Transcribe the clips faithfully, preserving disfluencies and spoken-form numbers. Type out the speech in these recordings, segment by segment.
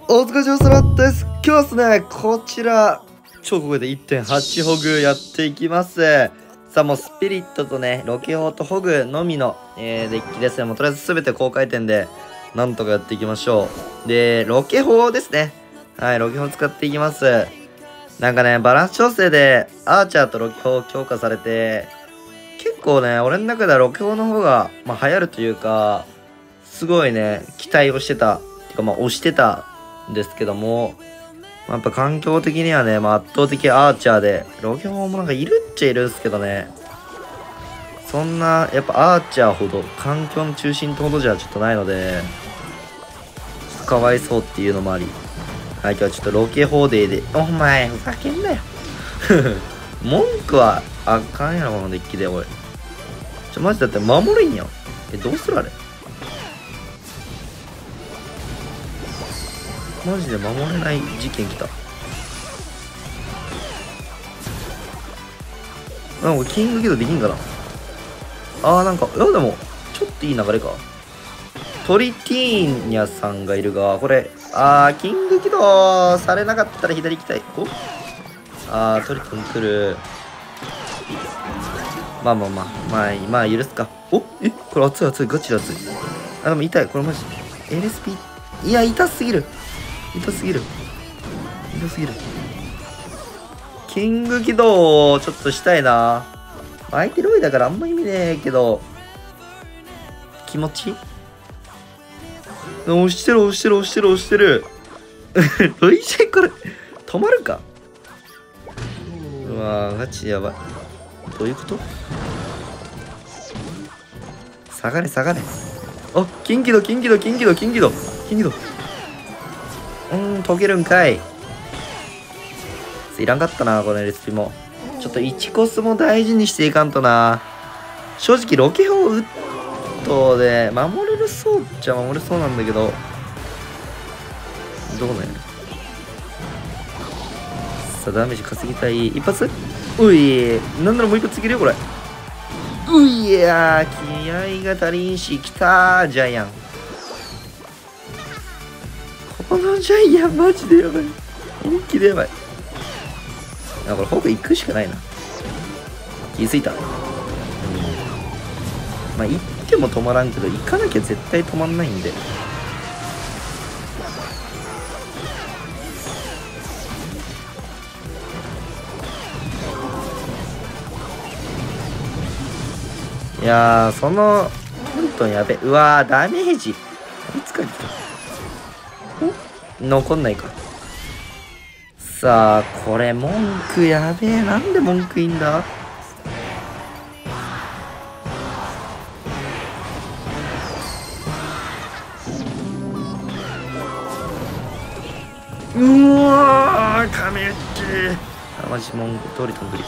お疲れ様です。今日はですね、こちら、超ここで いってんはち ホグやっていきます。さあ、もうスピリットとね、ロケホとホグのみの、えー、デッキですね。もうとりあえず全て高回転で、なんとかやっていきましょう。で、ロケホですね。はい、ロケホ使っていきます。なんかね、バランス調整で、アーチャーとロケホ強化されて、結構ね、俺の中ではロケホの方が、まあ、流行るというか、すごいね、期待をしてた。てか、まあ、押してた。ですけども、まあ、やっぱ環境的にはね、まあ、圧倒的アーチャーで、ロケホもなんかいるっちゃいるんですけどね、そんな、やっぱアーチャーほど、環境の中心ってほどじゃちょっとないので、ちょっとかわいそうっていうのもあり、はい、今日はちょっとロケホデーで、お前、ふざけんなよ。文句はあかんやろ、このデッキで、おい。ちょ、マジだって守るんやん。え、どうするあれマジで守れない事件来た。なんかキングギドできんかな。あーなんか、いやでも、ちょっといい流れか。トリティーニャさんがいるが、これ、あー、キングギドされなかったら左行きたい。おあー、トリトン来る。まあまあまあ、まあ、まあ、許すか。おえこれ熱い熱い、ガチで熱い。あ、でも痛い。これマジ。エルエスピー。いや、痛すぎる。痛すぎる。痛すぎる。キング起動をちょっとしたいな。相手ロイだからあんま意味ねえけど、気持ち押してる押してる押してる押してる。ロイジェこれ、止まるかうわー、ガチやばい。どういうこと下がれ下がれ。あ、キンギドキンギドキンギドキンギドキンギド。うーん、溶けるんかい。いらんかったな、このレシピも。ちょっといちコスも大事にしていかんとな。正直、ロケホウッドで守れるそうっちゃ守れそうなんだけど。どうなんやろ。さあ、ダメージ稼ぎたい。一発ういなんならもう一発いけるよ、これ。ういやー、気合が足りんし、きたー、ジャイアン。このジャイアン、マジでやばい。本気でやばい。あ、これホグ行くしかないな。気づいた。うん。まあ、行っても止まらんけど、行かなきゃ絶対止まんないんで。いやー、その、トントンやべ。うわー、ダメージ。いつか来た。お残んないか。さあ、これ、文句やべえ。なんで文句いいんだうわー、カメッチー。あ、マジ文句通りとんぶり。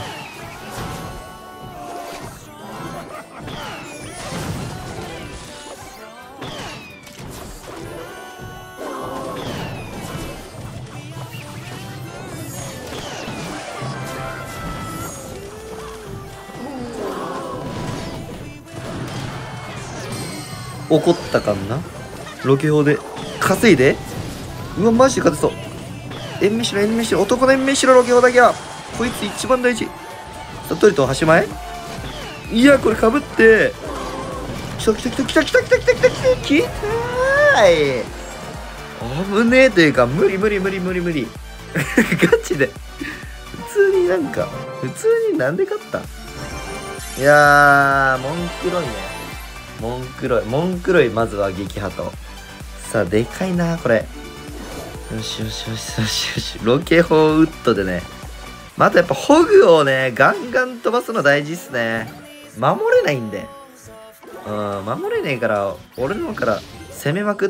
怒ったかんなロケ砲で稼いでうわマジで勝てそう延命しろ延命しろ男の延命しろロケ砲だけはこいつ一番大事さトリと端前いやこれかぶってきたきたきたきたきたきたきたきたきたきたーい危ねえというか無理無理無理無理無理ガチで普通になんか普通になんで勝ったいやー文句ろいねモンクロイ、モンクロイ、まずは撃破と。さあ、でかいな、これ。よしよしよしよしよし。ロケホウッドでね。またやっぱホグをね、ガンガン飛ばすの大事っすね。守れないんで。うん、守れねえから、俺のから攻めまくって、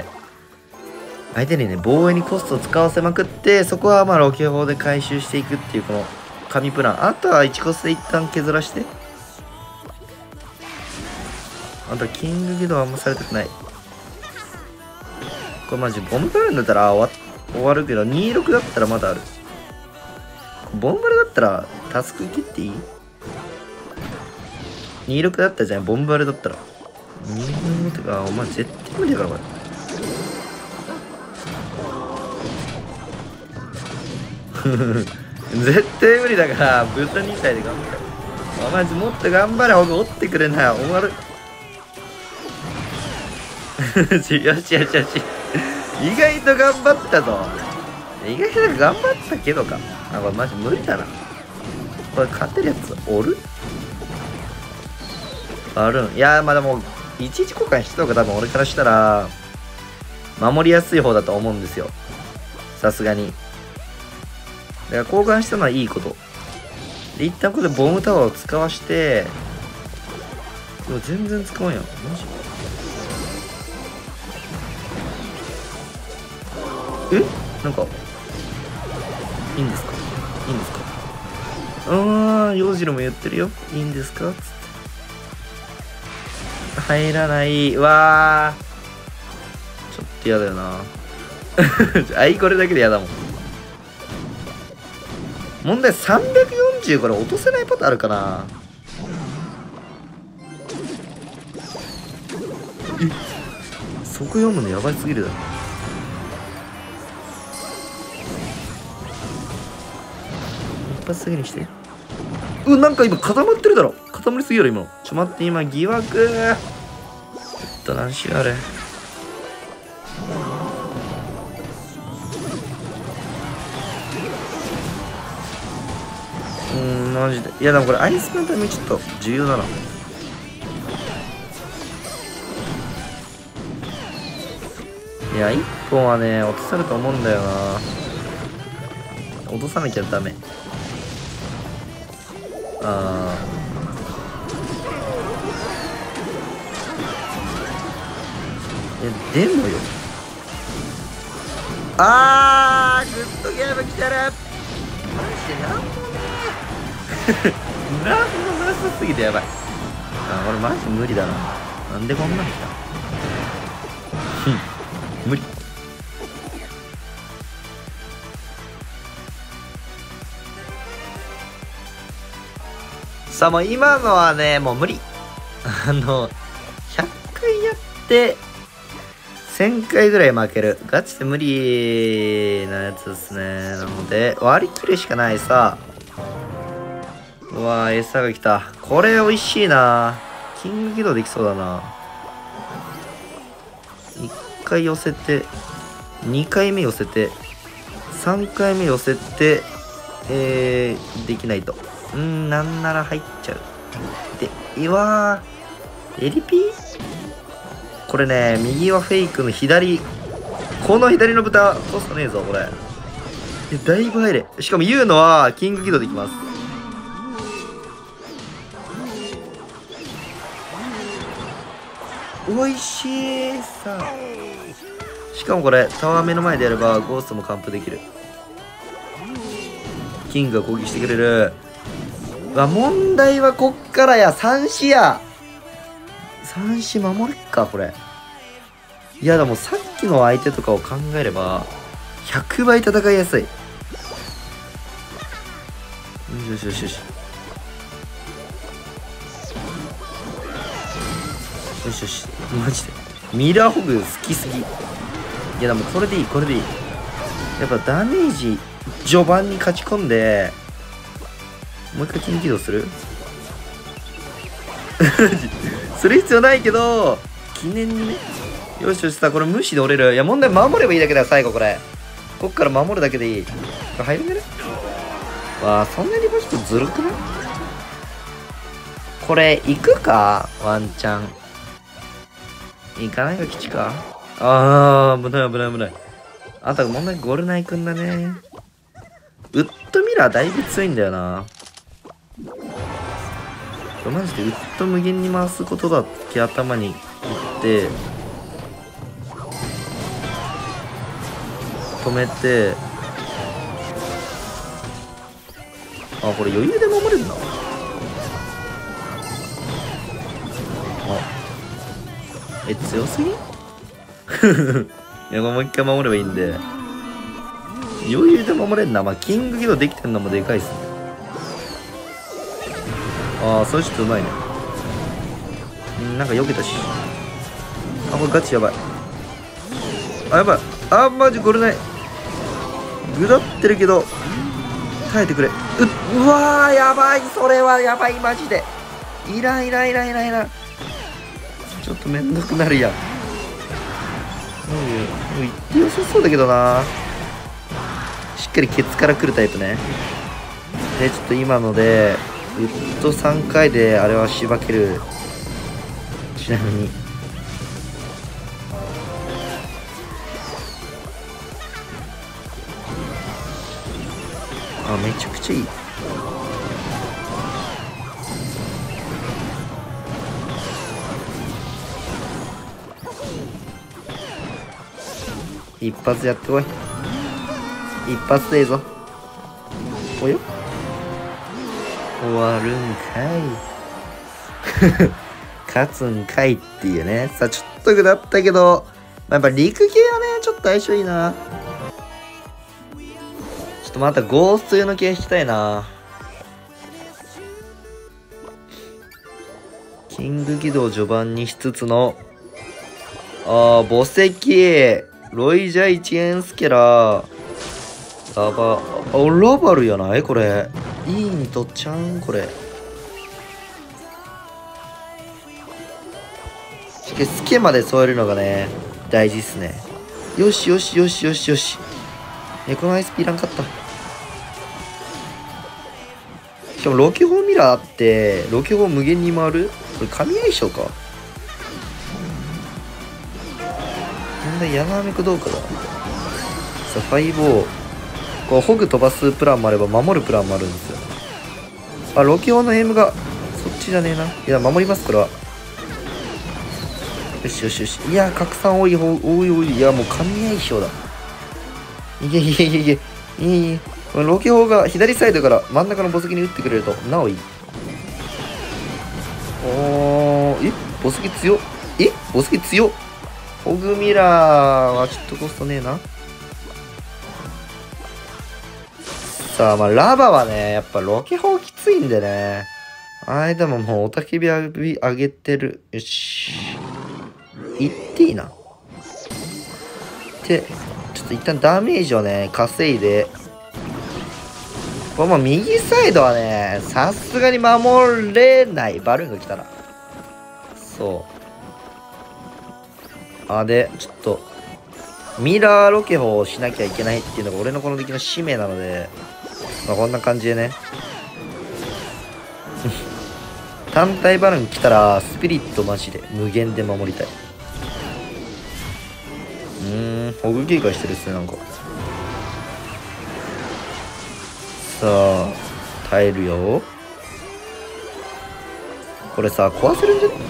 相手にね、防衛にコストを使わせまくって、そこはまあロケ砲で回収していくっていうこの神プラン。あとはいちコスで一旦削らして。あとキングギドはあんまされたくない。これマジボンバルだったら終わ終わるけどにじゅうろくだったらまだある。ボンバルだったらタスク切っていい ?にじゅうろくだったじゃん、ボンバルだったら。にじゅうろくとか、お前絶対無理だからこれ。 絶対無理だから豚に体で頑張れ。お前もっと頑張れ。ほぐ折ってくれなよ。終わる。よしよしよしよし。意外と頑張ったぞ。意外と頑張ったけどか。あ、これマジ無理だな。これ勝てるやつおる？あるん。いやー、まあでもいちいち交換してた方が多分俺からしたら守りやすい方だと思うんですよ、さすがに。だから交換したのはいいこと。で、一旦ここでボムタワーを使わして、でも全然使わんやん。マジ？え？なんか、いいんですか？いいんですか？あー、洋次郎も言ってるよ。いいんですか？つって。入らない。わー。ちょっと嫌だよな。あい、これだけで嫌だもん。問題さんびゃくよんじゅう、これ落とせないパターンあるかな。え、そこ読むのやばいすぎるだろ。一発だけにして。う、なんか今固まってるだろ。固まりすぎやろ今の。ちょ待って、今疑惑。ちょっと何しようあれ。うーん、マジで。いやでもこれアイスのためにちょっと重要だな。いや、一本はね、落とされると思うんだよな。落とさなきゃダメ。あー。え、でもよ。あー、グッドゲーム来てる。マジでなんもねー。なんもなさすぎてやばい。あー、これマジ無理だな。なんでこんなん来た。無理。さあもう今のはね、もう無理。あの、ひゃっかいやってせんかいぐらい負ける。ガチで無理なやつですね。なので、割り切るしかないさ。うわー、餌が来た。これ美味しいな。キング起動できそうだな。いっかい寄せて、にかいめ寄せて、さんかいめ寄せて、えー、できないと。うん、なんなら入っちゃう。で、いわー、エリピーこれね、右はフェイクの左。この左の豚、コストねえぞ、これ。え、だいぶ入れ。しかも言うのは、キング起動できます。おいしいさ。しかもこれ、タワー目の前でやれば、ゴーストも完封できる。キングが攻撃してくれる。わ、問題はこっからや。さん子や。さん子守れっか、これ。いや、でもさっきの相手とかを考えれば、ひゃくばい戦いやすい。よしよしよし。よしよし。マジで。ミラーホグ好きすぎ。いや、でもこれでいい、これでいい。やっぱダメージ、序盤に勝ち込んで、もう一回キング起動するする必要ないけど、記念にね。よしよしさ、これ無視で折れる。いや、問題守ればいいだけだよ、最後これ。こっから守るだけでいい。これ入るね。わあ、そんなにバシッとずるくない？これ、行くかワンチャン。行かないが基地か。あー、危ない危ない危ない。あと問題ゴールナイくんだね。ウッドミラーだいぶ強いんだよな。マジでウッド無限に回すことだけ頭にいって、止めて、あ、これ余裕で守れるな。あ、え、強すぎいや、もう一回守ればいいんで。余裕で守れんな。まあ、キング起動できてんのもでかいっすね。ああ、それちょっとうまいね。ん、なんか避けたし。あ、これガチやばい。あ、やばい。あ、マジこれない。ぐだってるけど。 耐えてくれ。ううわー、やばい。それはやばい、マジで。いらんいらんいらんいらんいらん。ちょっとめんどくなるやん。もう、もういってよさそうだけどな。しっかりケツから来るタイプね。で、ちょっと今ので、ウッドさんかいであれはしばける。ちなみに。あ、めちゃくちゃいい。一発やってこい。一発でいいぞ。およ、終わるんかい。勝つんかいっていうね。さあ、ちょっと下ったけど、まあ、やっぱ陸系はね、ちょっと相性いいな。ちょっとまたゴースト用の系引きたいな。キング起動序盤にしつつの、あー、墓石、ロイジャイチエンスケラー、ラバ、あ、ラバルやないこれ。いいにとっちゃうんこれ。しかし、スケまで添えるのがね、大事っすね。よしよしよしよしよし。え、このアイスピーいらんかった。しかも、ロケホーミラーって、ロケホー無限に回るこれ、神相性か。なんだ、ヤナメクどうかだ。さあ、ファイブオー。こう、ホグ飛ばすプランもあれば、守るプランもあるんですよ。あ、ロケホーのエイムが、そっちじゃねえな。いや、守ります、これは。よしよしよし。いや、拡散多い方、多い多い。いや、もう神相性だ。いけいけいけいけ。いいいい。ロケ砲が左サイドから真ん中の墓石に打ってくれると、なおいい。おー、え墓石強っ。え墓石強っ。ホグミラーはちょっとコストねえな。さあ、まあ、ラバはね、やっぱロケ砲きついんでね。あいでももう、おたけび上げてる。よし。いっていいな。で、ちょっと一旦ダメージをね、稼いで。これも右サイドはね、さすがに守れない。バルーンが来たら。そう。あ、で、ちょっと、ミラーロケ砲をしなきゃいけないっていうのが俺のこの時の使命なので、まあこんな感じでね。単体バルーン来たら、スピリットマジで無限で守りたい。うーん、ホグ警戒してるっすね、なんか。さあ、耐えるよ。これさ、壊せるんじゃね？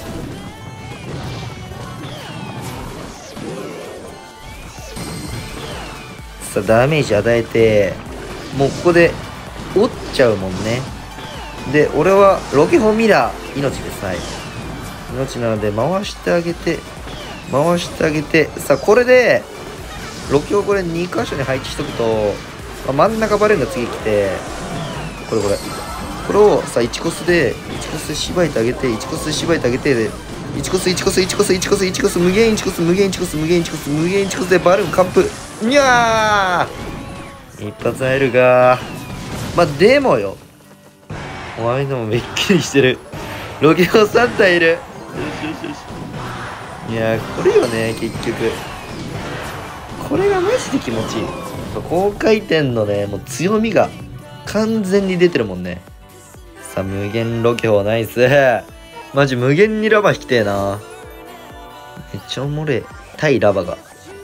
さあ、ダメージ与えて、もうここで折っちゃうもんね。で、俺はロケホミラー、命です。はい。命なので、回してあげて、回してあげて、さあ、これで、ロケホこれに箇所に配置しとくと、まあ、真ん中バレーンが次来て、これこれ。これをさ、いちコスで、いちコスで縛いてあげて、いちコスで縛いてあげて、で、いちコス、いちコス、いちコス、いちコス、いちコス、無限いちコス、無限いちコス、無限いちコス、無限いちコスでバルーン完封。にゃー一発入るが、まあ、でもよ。お前でもめっきりしてる。ロケホさん体いる。よしよしよし。いやー、これよね、結局。これがマジで気持ちいい。高回転のね、もう強みが完全に出てるもんね。さあ、無限ロケホナイス。マジ無限にラバ引きてえな。めっちゃおもれえ。対ラバが。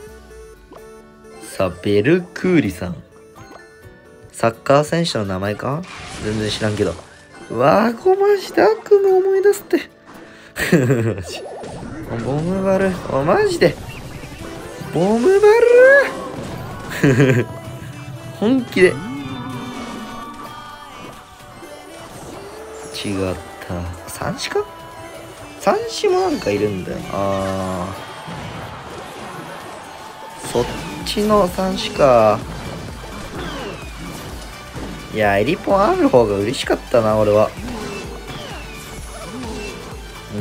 さあ、ベルクーリさん。サッカー選手の名前か全然知らんけど。うわー、こマジで悪夢思い出すって。ボムバル。お、マジで。ボムバル本気で。違った。三子か三子もなんかいるんだよ。あー。そっちの三子か。いや、エリポンある方が嬉しかったな、俺は。うん。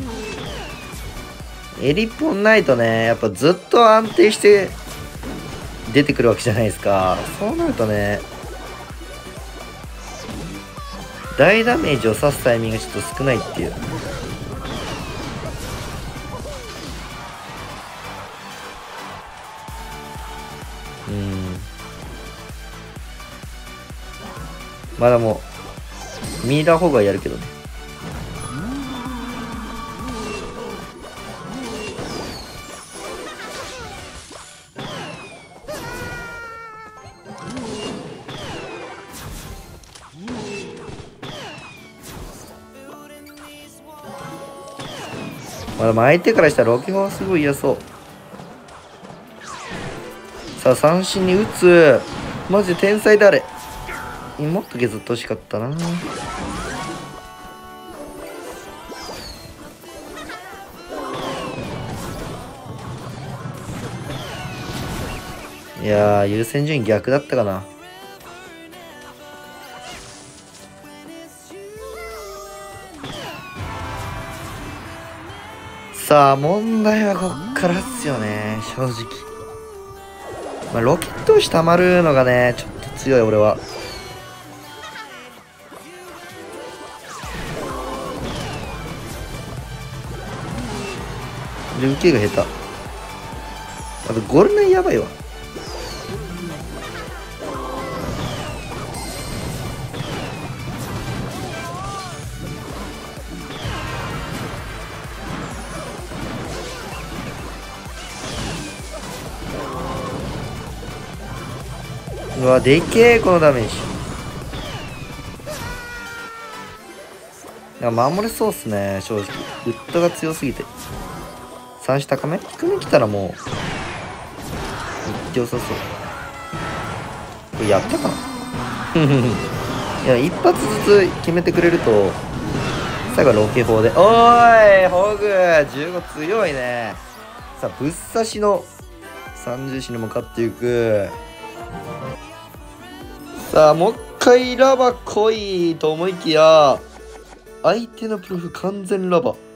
エリポンないとね、やっぱずっと安定して出てくるわけじゃないですか。そうなるとね、 大ダメージを刺すタイミングがちょっと少ないっていう。うんまだもうミイラホガーやるけどね。まあでも相手からしたらロケホはすごい嫌そう。さあ三振に打つ。マジで天才だあれ。もっと削ってほしかったな。いやー優先順位逆だったかな。さあ問題はこっからっすよね正直。まあ、ロケット押したまるのがねちょっと強い俺は。で受けが下手。あとゴールナイやばいわ。うわでけえこのダメージ。守れそうっすね正直。ウッドが強すぎて。さん種高め低め来たらもういってよさそう。これやったかないや一発ずつ決めてくれると最後はロケ砲で。おーいホグじゅうご強いね。さあぶっ刺しの三重視に向かっていく。さあもう一回ラバ来いと思いきや相手のプロフ完全ラバ。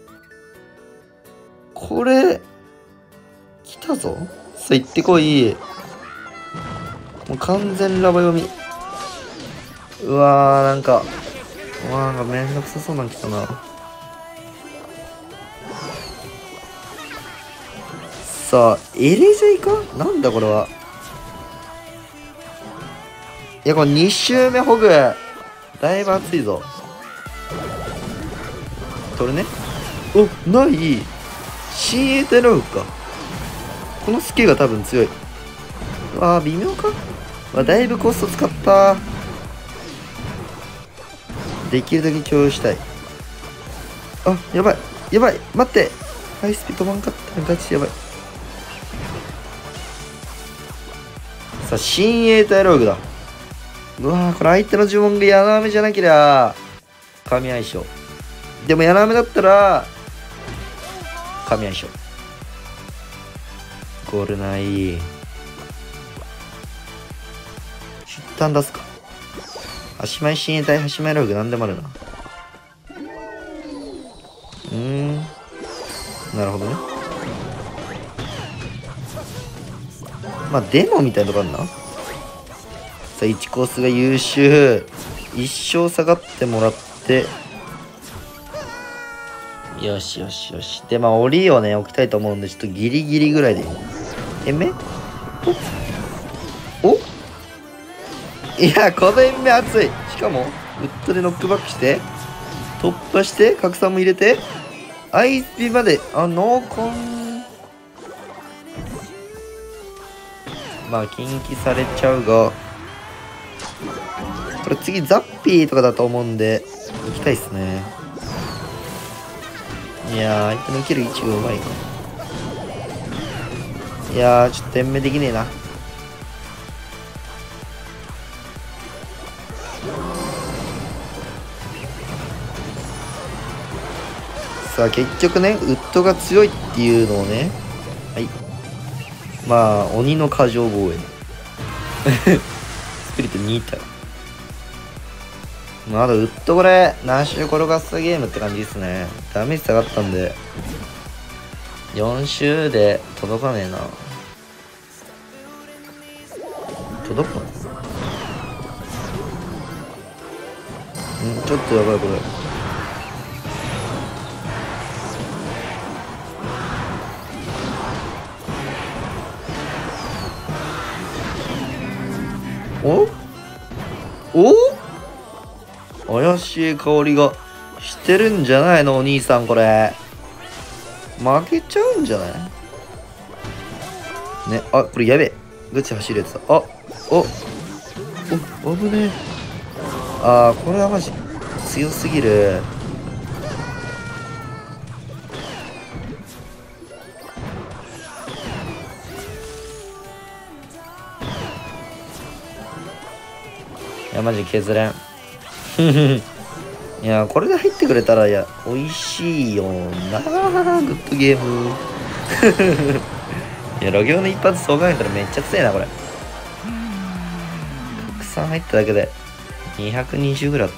これ来たぞ。さあ行ってこい。もう完全ラバ読み。うわーなんかうわーなんかめんどくさそうなん来たな。さあエレジャイかなんだこれは。いやこれに周目ホグだいぶ熱いぞ。取るね。おない新鋭体のフか。このスキルが多分強い。あー微妙か。あだいぶコスト使った。できるだけ共有したい。あやばいやばい待って。ハイスピード止まんかったガチやばい。さあ新鋭体ローグだ。うわーこれ相手の呪文がヤナメじゃなけりゃ神相性。でもヤナメだったら神相性。ゴールない。出端出すか。端前新鋭体端前ローグなんでもあるな。うーんなるほどね。まあデモみたいなとこあるな。さあいちコースが優秀。一生下がってもらって、よしよしよし。でまあ檻をね置きたいと思うんでちょっとギリギリぐらいで。延命おおいやこの延命熱い。しかもウッドでノックバックして突破して拡散も入れてアイスピまで。あノーコンまあ禁忌されちゃうがこれ次ザッピーとかだと思うんで行きたいっすね。いやー相手の受ける位置がうまいか。いやーちょっと延命できねえな。さあ結局ねウッドが強いっていうのをねはいまあ鬼の過剰防衛スピリットに体。まだウッドこれ何周転がすゲームって感じですね。ダメージ下がったんでよん周で届かねえな。届くのうんちょっとやばいこれ。おお怪しい香りがしてるんじゃないのお兄さん。これ負けちゃうんじゃないね。あ、これやべえ。ガチ走るやつだ。あ、お、お、危ねえ。あー、これはマジ強すぎる。いや、マジ削れん。いや、これで入ってくれたら、いや、美味しいよな。グッドゲーム。いや、ロゲオの一発そう考えたらめっちゃ強いな、これ。たくさん入っただけでにひゃくにじゅうぐらいあ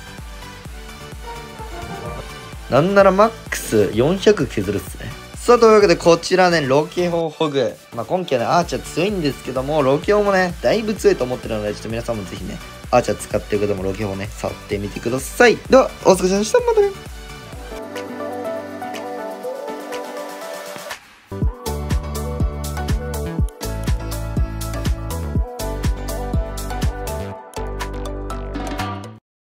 ったな。なんならマックスよんひゃく削るっすね。さあ、というわけでこちらね、ロケホホグ。まあ、今季はね、アーチャー強いんですけども、ロケホもね、だいぶ強いと思ってるので、ちょっと皆さんもぜひね、アーチャー使ってる方もロケホね、触ってみてください。では、お疲れ様でした。またね。